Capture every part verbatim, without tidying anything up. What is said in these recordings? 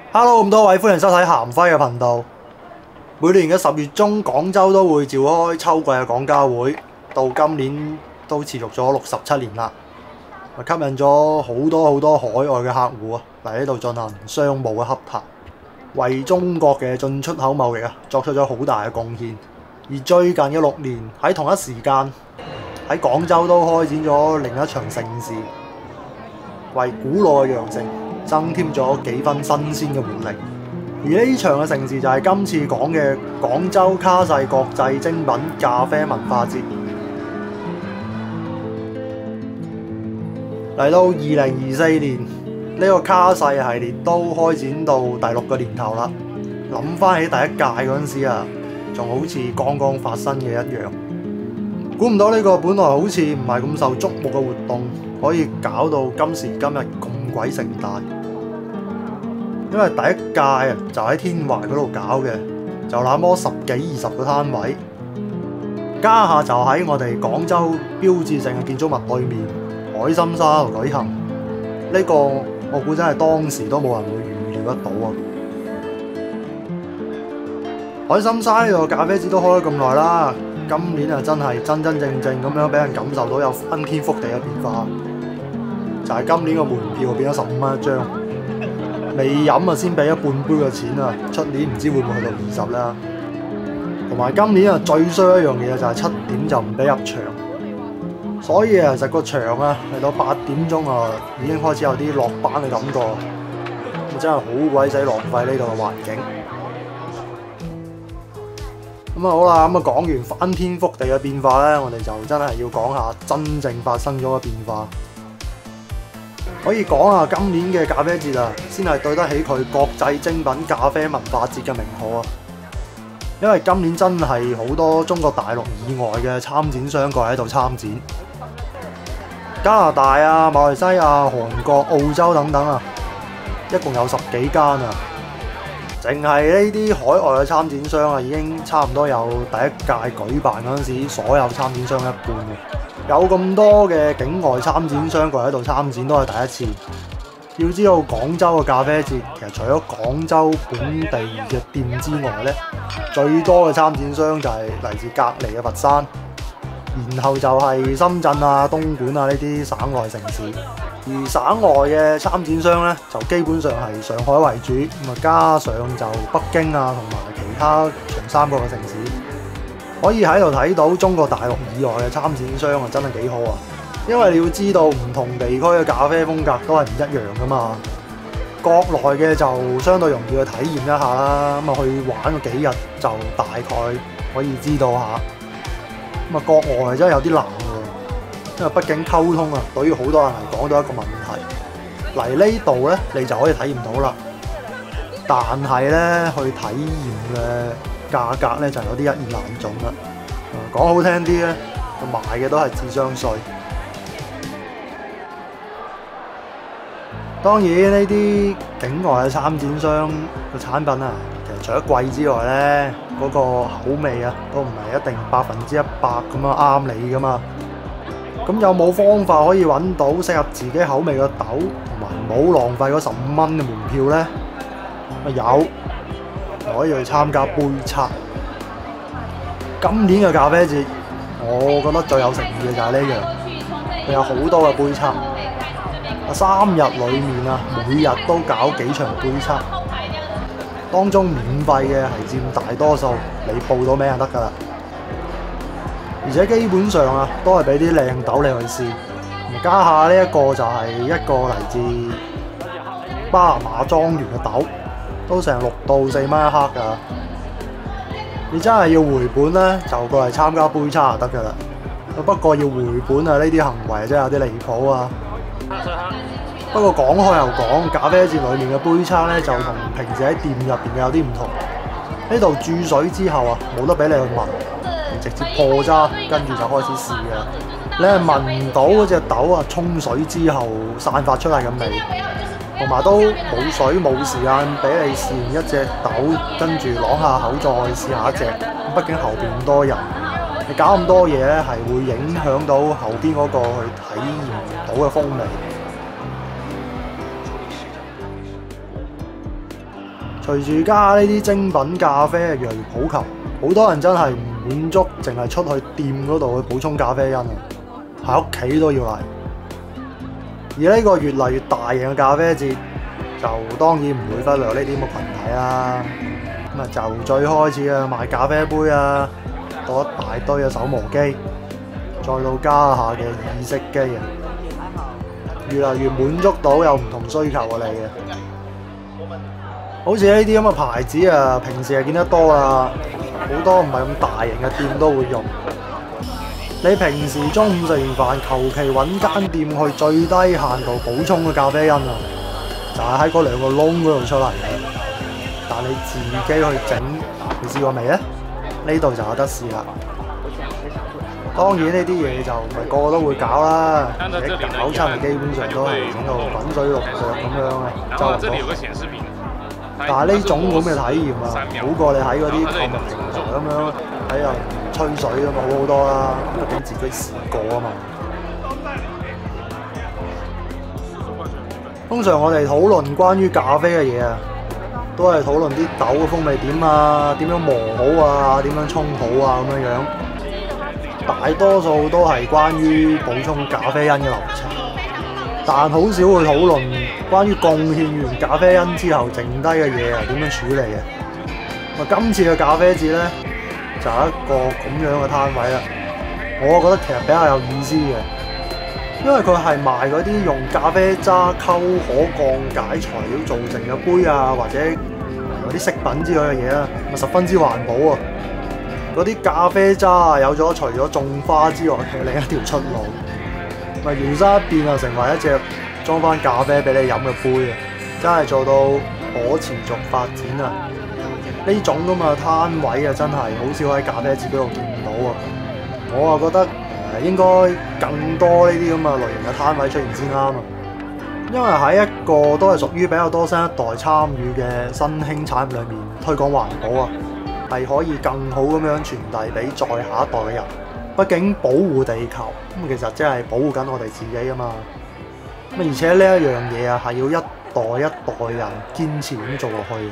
Hello，咁多位歡迎收睇鹹輝嘅頻道。每年嘅十月中，廣州都會召開秋季嘅廣交會，到今年都持續咗六十七年啦，吸引咗好多好多海外嘅客戶啊嚟呢度進行商務嘅洽談，為中國嘅進出口貿易啊作出咗好大嘅貢獻。而最近嘅六年喺同一時間喺廣州都開展咗另一場盛事，為古老嘅羊城增添咗幾分新鮮嘅活力。而呢場嘅盛事就係今次講嘅廣州卡世國際精品咖啡文化節。嚟到二零二四年，呢、這個卡世系列都開展到第六個年頭啦。諗翻起第一屆嗰陣時啊，仲好似剛剛發生嘅一樣。估唔到呢個本來好似唔係咁受矚目嘅活動，可以搞到今時今日咁鬼盛大。因為第一屆啊就喺天淮嗰度搞嘅，就那麼十幾二十個攤位，家下就喺我哋廣州標誌性嘅建築物對面海心沙度舉行。呢、這個我估真係當時都冇人會預料得到啊！海心沙呢度咖啡節都開咗咁耐啦，今年啊真係真真正正咁樣俾人感受到有翻天覆地嘅變化，就係、是、今年個門票變咗十五蚊一張。未飲啊，先俾咗半杯嘅錢啊！出年唔知會唔會去到二十啦。同埋今年啊，最衰一樣嘢就係七點就唔俾入場，所以啊，其實個場啊嚟到八點鐘啊，已經開始有啲落班嘅感覺。咁真係好鬼死浪費呢度嘅環境。咁啊好啦，咁啊講完翻天覆地嘅變化咧，我哋就真係要講下真正發生咗嘅變化。可以講啊，今年嘅咖啡節啊，先係對得起佢國際精品咖啡文化節嘅名號啊！因為今年真係好多中國大陸以外嘅參展商過嚟喺度參展，加拿大啊、馬來西亞、韓國、澳洲等等啊，一共有十幾間啊！淨係呢啲海外嘅參展商啊，已經差唔多有第一屆舉辦嗰陣時所有參展商一半嘅。有咁多嘅境外參展商過嚟喺度參展都係第一次。要知道廣州嘅咖啡節其實除咗廣州本地嘅店之外咧，最多嘅參展商就係嚟自隔離嘅佛山，然後就係深圳啊、東莞啊呢啲省外城市。而省外嘅參展商咧就基本上係上海為主，咁啊加上就北京啊同埋其他長三角嘅城市。可以喺度睇到中國大陸以外嘅參展商啊，真係幾好啊！因為你要知道唔同地區嘅咖啡風格都係唔一樣噶嘛。國內嘅就相對容易去體驗一下啦，咁啊去玩個幾日就大概可以知道下。咁啊國外真係有啲難喎，因為畢竟溝通啊，對於好多人嚟講都係一個問題。嚟呢度咧，你就可以體驗到啦。但係咧，去體驗嘅價格咧就有啲一言難盡啦。講好聽啲咧，賣嘅都係智商稅。當然呢啲境外嘅參展商嘅產品啊，其實除咗貴之外咧，嗰、那個口味啊都唔係一定百分之一百咁樣啱你噶嘛。咁有冇方法可以揾到適合自己口味嘅豆，同埋唔好浪費嗰十五蚊嘅門票咧？有。可以去參加杯測。今年嘅咖啡節，我覺得最有誠意嘅就係呢樣，佢有好多嘅杯測。三日裡面啊，每日都搞幾場杯測，當中免費嘅係佔大多數，你報到名就得㗎啦。而且基本上啊，都係俾啲靚豆你去試。家下呢一個就係一個嚟自巴拿馬莊園嘅豆。都成六到四蚊一克㗎，你真係要回本咧，就過嚟參加杯測就得㗎啦。不過要回本啊，呢啲行為真係有啲離譜啊。不過講開又講，咖啡節裡面嘅杯測咧，就同平時喺店入邊有啲唔同。呢度注水之後啊，冇得俾你去聞，直接破渣，跟住就開始試嘅。你係聞唔到嗰隻豆啊沖水之後散發出嚟嘅味。同埋都冇水冇時間俾你試完一隻豆，跟住攞下口再試下一隻。畢竟後邊咁多人，你搞咁多嘢咧，係會影響到後邊嗰個去體驗到嘅風味。 隨住加呢啲精品咖啡越嚟越普及，好多人真係唔滿足，淨係出去店嗰度去補充咖啡因啊，喺屋企都要嚟。而呢個越嚟越大型嘅咖啡節，就當然唔會忽略呢啲咁嘅群體啦。咁啊，就最開始啊賣咖啡杯啊，到一大堆嘅手磨機，再到家下嘅意式機啊，越嚟越滿足到有唔同需求嘅你嘅。好似呢啲咁嘅牌子啊，平時係見得多啦，好多唔係咁大型嘅店都會用。你平時中午食完飯，求其揾間店去最低限度補充嘅咖啡因啊，就係喺嗰兩個窿嗰度出嚟嘅。但你自己去整，你試過未咧？呢度就有得試啦。當然呢啲嘢就唔係個個都會搞啦，而且搞親基本上都係整到滾水淥腳咁樣嘅，周圍都。但係呢種咁嘅體驗啊，好過你喺嗰啲購物平台咁樣喺度吹水咁好好多啦，畢竟自己試過啊嘛。通常我哋討論關於咖啡嘅嘢啊，都係討論啲豆嘅風味點啊，點樣磨好啊，點樣沖好啊咁樣樣。大多數都係關於補充咖啡因嘅流程。但好少會討論關於貢獻完咖啡因之後剩低嘅嘢係點樣處理嘅。咁今次嘅咖啡節咧就係一個咁樣嘅攤位啦。我覺得其實比較有意思嘅，因為佢係賣嗰啲用咖啡渣溝可降解材料做成嘅杯啊，或者嗰啲飾品之類嘅嘢啦，咪十分之環保啊！嗰啲咖啡渣有咗除咗種花之外嘅另一條出路。咪搖身一變啊，成為一隻裝翻咖啡俾你飲嘅杯啊！真係做到可持續發展啊！呢種咁嘅攤位啊，真係好少喺咖啡節嗰度見到啊！我啊覺得誒、呃、應該更多呢啲咁嘅類型嘅攤位出現先啱啊！因為喺一個都係屬於比較多新一代參與嘅新興產業裏面推廣環保啊，係可以更好咁樣傳遞俾再下一代嘅人。畢竟保護地球咁，其實即係保護緊我哋自己啊嘛。咁而且呢一樣嘢啊，係要一代一代人堅持咁做落去。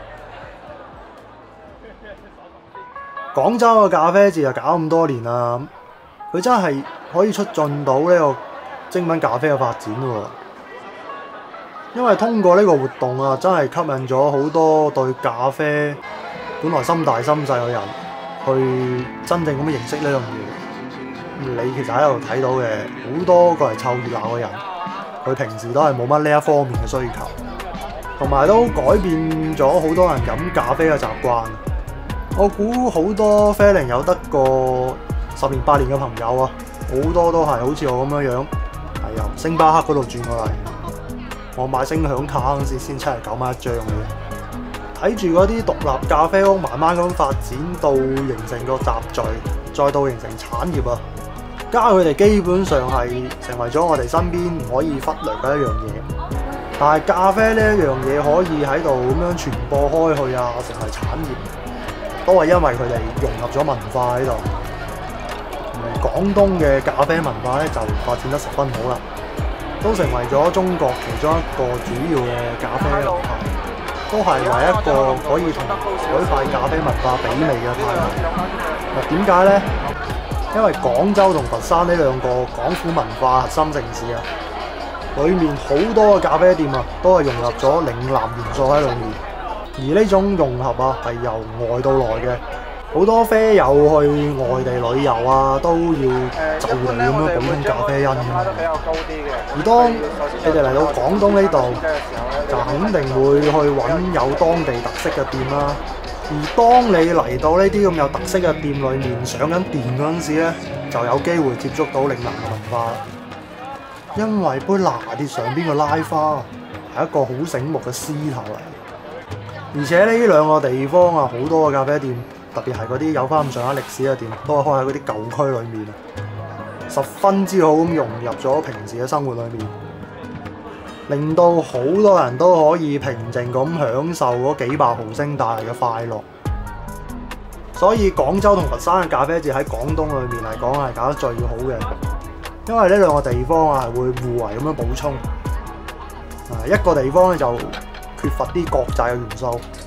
廣州嘅咖啡節就搞咁多年啦，佢真係可以促進到呢個精品咖啡嘅發展喎。因為通過呢個活動啊，真係吸引咗好多對咖啡本來心大心細嘅人，去真正咁樣認識呢樣嘢。你其實喺度睇到嘅好多個嚟湊熱鬧嘅人，佢平時都係冇乜呢一方面嘅需求，同埋都改變咗好多人飲咖啡嘅習慣。我估好多啡齡有得過十年八年嘅朋友啊，好多都係好似我咁樣樣，係由星巴克嗰度轉過嚟。我買星響卡嗰陣時先七十九蚊一張嘅，睇住嗰啲獨立咖啡屋慢慢咁發展到形成個集聚，再到形成產業啊！加佢哋基本上係成為咗我哋身邊唔可以忽略嘅一樣嘢。但係咖啡呢一樣嘢可以喺度咁樣傳播開去啊，成為產業，都係因為佢哋融合咗文化喺度。而廣東嘅咖啡文化咧就發展得十分好啦，都成為咗中國其中一個主要嘅咖啡流派，都係為一個可以同海派咖啡文化媲美嘅派系。嗱，點解咧？因為廣州同佛山呢兩個廣府文化核心城市啊，裏面好多嘅咖啡店啊，都係融入咗嶺南元素喺裏面。而呢種融合啊，係由外到來嘅。好多啡友去外地旅遊啊，都要就地咁樣補充咖啡因㗎。而當你哋嚟到廣東呢度，就肯定會去揾有當地特色嘅店啦。而當你嚟到呢啲咁有特色嘅店裏面上緊電嗰陣時咧，就有機會接觸到嶺南嘅文化。因為杯拿鐵上邊嘅拉花係一個好醒目嘅獅頭嚟，而且呢兩個地方啊，好多嘅咖啡店，特別係嗰啲有翻咁上下歷史嘅店，都係開喺嗰啲舊區裏面啊，十分之好咁融入咗平時嘅生活裏面，令到好多人都可以平靜咁享受嗰幾百毫升帶嚟嘅快樂。所以廣州同佛山嘅咖啡節喺廣東裏面嚟講係搞得最好嘅，因為呢兩個地方啊係會互為咁樣補充。啊，一個地方咧就缺乏啲國際嘅元素，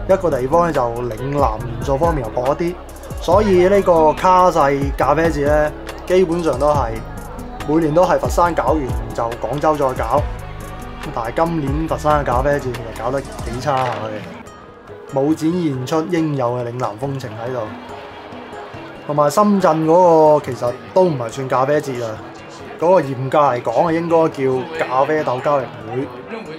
一個地方咧就嶺南元素方面又薄一啲，所以呢個卡西咖啡節咧基本上都係每年都係佛山搞完就廣州再搞。但係今年佛山嘅咖啡節其實搞得幾差下嘅，冇展現出應有嘅嶺南風情喺度。同埋深圳嗰個其實都唔係算咖啡節啊，嗰、那個嚴格嚟講啊應該叫咖啡豆交易會。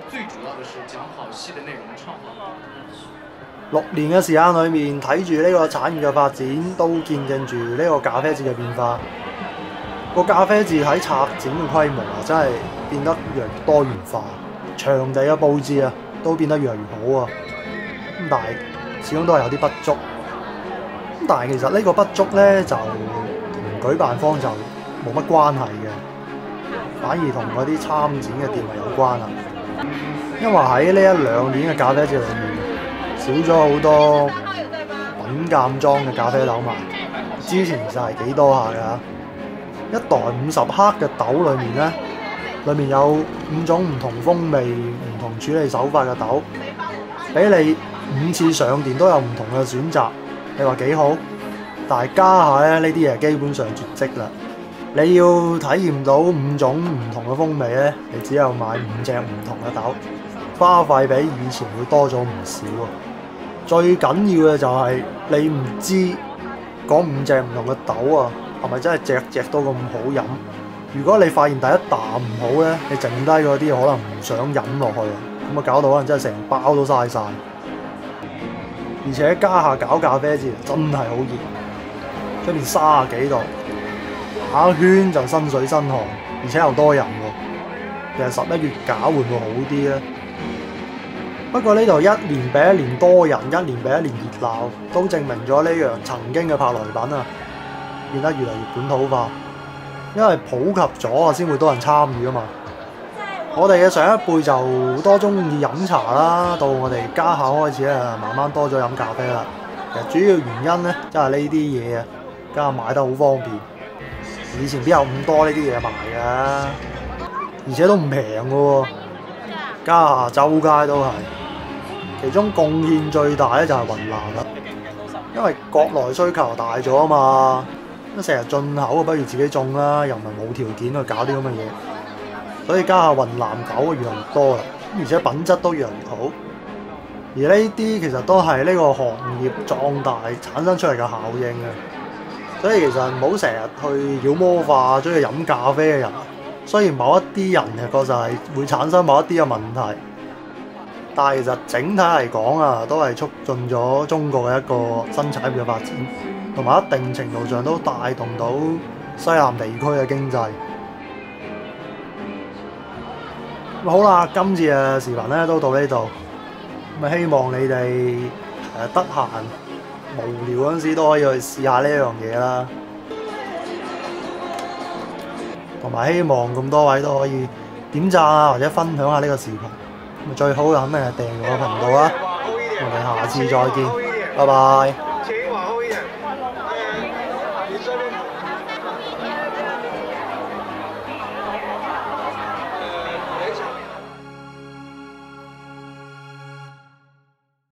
六年嘅時間裏面睇住呢個產業嘅發展，都見證住呢個咖啡節嘅變化。個咖啡節喺策展嘅規模啊，真係變得越嚟越多元化，場地嘅佈置啊都變得越嚟越好啊。咁但係始終都係有啲不足。咁但係其實呢個不足咧就同舉辦方就冇乜關係嘅，反而同嗰啲參展嘅店係有關啊。因為喺呢一兩年嘅咖啡節裏面，少咗好多品鑑裝嘅咖啡豆賣。之前其實係幾多下㗎。一袋五十克嘅豆裏面咧，裏面有五種唔同風味、唔同處理手法嘅豆，俾你五次上電都有唔同嘅選擇。你話幾好？但係家下咧呢啲嘢基本上絕跡啦。你要體驗到五種唔同嘅風味咧，你只有買五隻唔同嘅豆，花費比以前會多咗唔少。最緊要嘅就係你唔知嗰五隻唔同嘅豆啊，係咪真係隻隻都咁好飲？如果你發現第一啖唔好咧，你剩低嗰啲可能唔想飲落去啊，咁啊搞到可能真係成包都嘥晒。而且家下搞咖啡節真係好熱，出面三十幾度，打圈就身水身汗，而且又多人喎。其實十一月搞會唔會好啲咧？不過呢度一年比一年多人，一年比一年熱鬧，都證明咗呢樣曾經嘅舶來品啊，變得越嚟越本土化。因為普及咗啊，先會多人參與啊嘛。我哋嘅上一輩就多中意飲茶啦，到我哋家下開始啊，慢慢多咗飲咖啡啦。其實主要原因咧，即係呢啲嘢啊，家下買得好方便。以前邊有咁多呢啲嘢賣㗎？而且都唔平㗎喎，家下周街都係。其中貢獻最大咧就係雲南啦，因為國內需求大咗啊嘛，咁成日進口啊，不如自己種啦，又唔係冇條件去搞啲咁嘅嘢，所以家下雲南狗越嚟越多啦，而且品質都越嚟越好。而呢啲其實都係呢個行業壯大產生出嚟嘅效應啊，所以其實唔好成日去妖魔化中意飲咖啡嘅人。雖然某一啲人嘅確實係會產生某一啲嘅問題。但係其實整體嚟講啊，都係促進咗中國嘅一個新產業嘅發展，同埋一定程度上都帶動到西南地區嘅經濟。咁好啦，今次嘅視頻咧都到呢度，咁啊希望你哋誒得閒無聊嗰陣時都可以去試下呢樣嘢啦，同埋希望咁多位都可以點讚啊，或者分享下呢個視頻。最好就肯定係訂閱我頻道啦，我哋下次再見，拜拜。